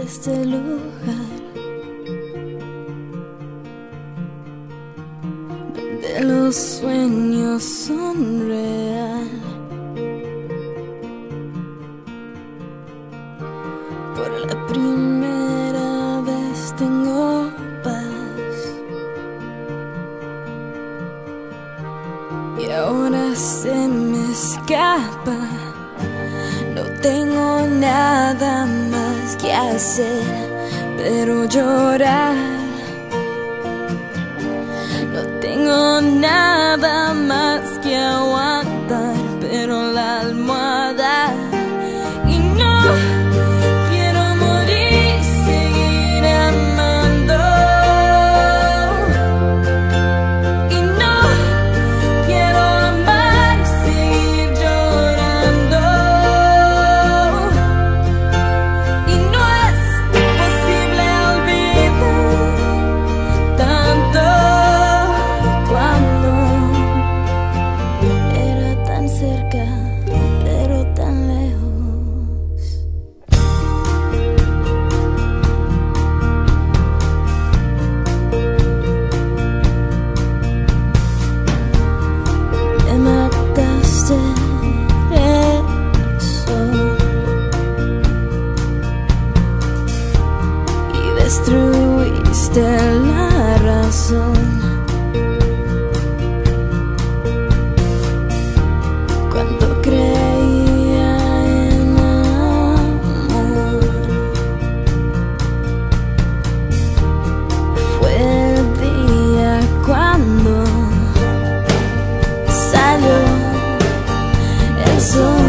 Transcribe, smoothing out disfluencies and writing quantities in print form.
este lugar donde los sueños son real. Por la primera vez tengo paz y ahora se me escapa. No tengo nada más que hacer, pero llorar. No tengo nada más que aguantar, pero la almohada. Y no quiero morir, seguir amando. Y no quiero amar, seguir llorando. Y no es posible olvidar tanto cuando era tan cerca, pero tan lejos. Me mataste eso y destruiste la razón. Cuando creía en amor, fue el día cuando salió el sol.